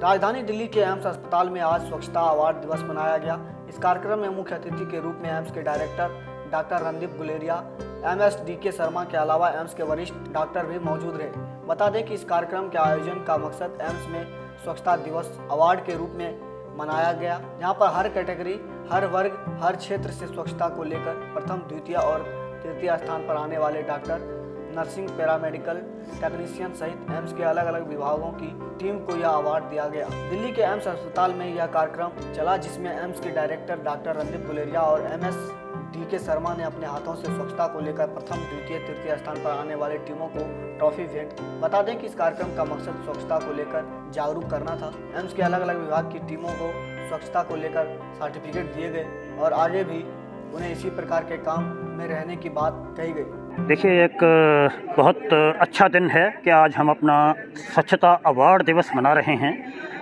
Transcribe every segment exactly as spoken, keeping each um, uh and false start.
राजधानी दिल्ली के एम्स अस्पताल में आज स्वच्छता अवार्ड दिवस मनाया गया। इस कार्यक्रम में मुख्य अतिथि के रूप में एम्स के director doctor Randeep Guleria, M S D K Sharma के अलावा एम्स के वरिष्ठ डॉक्टर भी मौजूद रहे। बता दें कि इस कार्यक्रम के आयोजन का मकसद एम्स में स्वच्छता दिवस अवार्ड के रूप में मनाया गया, जहां पर हर कैटेगरी, हर वर्ग, हर क्षेत्र से स्वच्छता को लेकर प्रथम, द्वितीय और तृतीय स्थान पर आने वाले डॉक्टर, नर्सिंग, पैरामेडिकल टेक्नीशियन सहित एम्स के अलग अलग विभागों की टीम को यह अवार्ड दिया गया। दिल्ली के एम्स अस्पताल में यह कार्यक्रम चला, जिसमें एम्स के डायरेक्टर डॉक्टर रणदीप गुलेरिया और M S D K Sharma ने अपने हाथों से स्वच्छता को लेकर प्रथम, द्वितीय, तृतीय स्थान पर आने वाले टीमों को ट्रॉफी भेंट। बता दें कि इस कार्यक्रम का मकसद स्वच्छता को लेकर जागरूक करना था। एम्स के अलग अलग विभाग की टीमों को स्वच्छता को लेकर सर्टिफिकेट दिए गए और आगे भी उन्हें इसी प्रकार के काम में रहने की बात कही गई। देखिए, एक बहुत अच्छा दिन है कि आज हम अपना स्वच्छता अवार्ड दिवस मना रहे हैं।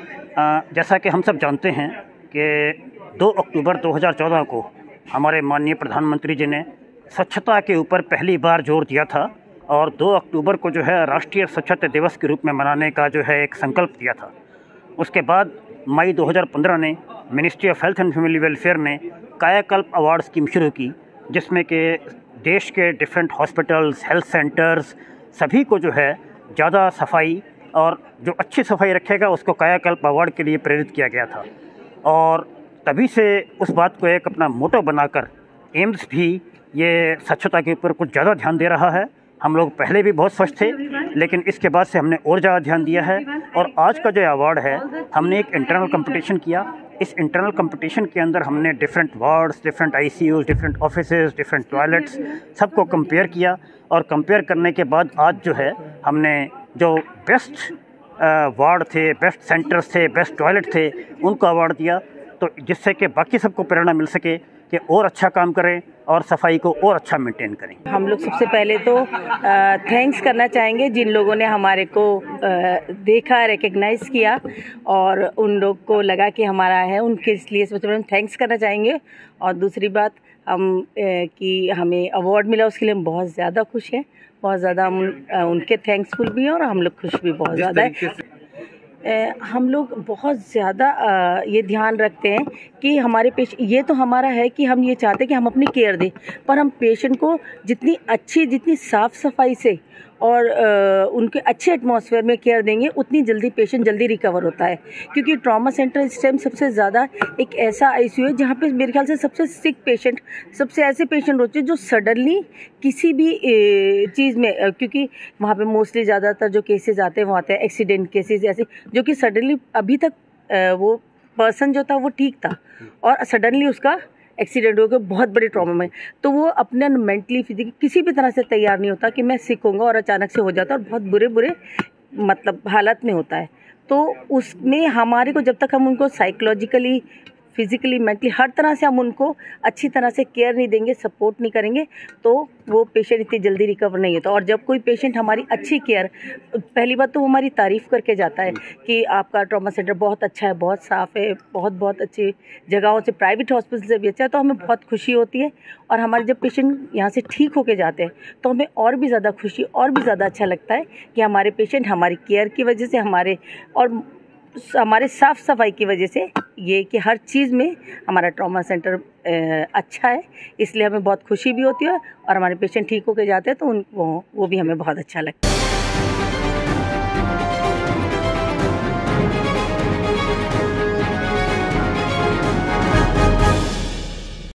जैसा कि हम सब जानते हैं कि दो अक्टूबर दो हज़ार चौदह को हमारे माननीय प्रधानमंत्री जी ने स्वच्छता के ऊपर पहली बार जोर दिया था और दो अक्टूबर को जो है राष्ट्रीय स्वच्छता दिवस के रूप में मनाने का जो है एक संकल्प दिया था। उसके बाद मई दो हज़ार पंद्रह ने ministry of health and family welfare ने कायाकल्प अवार्ड स्कीम शुरू की, जिसमें कि देश के डिफरेंट हॉस्पिटल्स, हेल्थ सेंटर्स सभी को जो है ज़्यादा सफाई और जो अच्छी सफाई रखेगा उसको कायाकल्प अवार्ड के लिए प्रेरित किया गया था। और तभी से उस बात को एक अपना मोटो बनाकर एम्स भी ये स्वच्छता के ऊपर कुछ ज़्यादा ध्यान दे रहा है। हम लोग पहले भी बहुत स्वच्छ थे, लेकिन इसके बाद से हमने और ज़्यादा ध्यान दिया है। और आज का जो अवार्ड है, हमने एक इंटरनल कंपटीशन किया। इस इंटरनल कंपटीशन के अंदर हमने different wards, different ICUs, different offices, different toilets सबको कंपेयर किया और कंपेयर करने के बाद आज जो है हमने जो बेस्ट वार्ड थे, बेस्ट सेंटर्स थे, बेस्ट टॉयलेट थे, उनको अवार्ड दिया, तो जिससे कि बाकी सबको प्रेरणा मिल सके कि और अच्छा काम करें और सफाई को और अच्छा मेंटेन करें। हम लोग सबसे पहले तो थैंक्स करना चाहेंगे जिन लोगों ने हमारे को आ, देखा, रिकग्नाइज़ किया और उन लोग को लगा कि हमारा है, उनके इसलिए सबसे पहले हम थैंक्स करना चाहेंगे। और दूसरी बात हम आ, कि हमें अवार्ड मिला, उसके लिए हम बहुत ज़्यादा खुश हैं, बहुत ज़्यादा हम उनके थैंक्सफुल भी हैं और हम लोग खुश भी बहुत ज़्यादा है। हम लोग बहुत ज़्यादा ये ध्यान रखते हैं कि हमारे पेशेंट, ये तो हमारा है कि हम ये चाहते हैं कि हम अपनी केयर दें, पर हम पेशेंट को जितनी अच्छी, जितनी साफ़ सफाई से और आ, उनके अच्छे एटमॉस्फेयर में केयर देंगे, उतनी जल्दी पेशेंट जल्दी रिकवर होता है। क्योंकि ट्रॉमा सेंटर इस टाइम सबसे ज़्यादा एक ऐसा आईसीयू है जहाँ पे मेरे ख्याल से सबसे सिक पेशेंट, सबसे ऐसे पेशेंट होते हैं जो सडनली किसी भी चीज़ में, क्योंकि वहाँ पे मोस्टली ज़्यादातर जो केसेस आते हैं वो आते हैं एक्सीडेंट केसेस ऐसे, जो कि सडनली अभी तक आ, वो पर्सन जो था वो ठीक था और सडनली उसका एक्सीडेंट हो गया बहुत बड़े ट्रॉमा में, तो वो अपने मेंटली, फिजिकली किसी भी तरह से तैयार नहीं होता कि मैं सिक होऊंगा और अचानक से हो जाता है और बहुत बुरे बुरे मतलब हालत में होता है। तो उसमें हमारे को जब तक हम उनको साइकोलॉजिकली, फिज़िकली, मेंटली हर तरह से हम उनको अच्छी तरह से केयर नहीं देंगे, सपोर्ट नहीं करेंगे, तो वो पेशेंट इतनी जल्दी रिकवर नहीं होता। और जब कोई पेशेंट हमारी अच्छी केयर, पहली बात तो वो हमारी तारीफ़ करके जाता है कि आपका ट्रॉमा सेंटर बहुत अच्छा है, बहुत साफ़ है, बहुत बहुत अच्छी जगहों से, प्राइवेट हॉस्पिटल से भी अच्छा है, तो हमें बहुत खुशी होती है। और हमारे जब पेशेंट यहाँ से ठीक होके जाते हैं तो हमें और भी ज़्यादा खुशी, और भी ज़्यादा अच्छा लगता है कि हमारे पेशेंट हमारी केयर की वजह से, हमारे और हमारे साफ़ सफाई की वजह से, ये कि हर चीज़ में हमारा ट्रॉमा सेंटर अच्छा है, इसलिए हमें बहुत खुशी भी होती है और हमारे पेशेंट ठीक होके जाते हैं तो उन वो वो भी हमें बहुत अच्छा लगता है।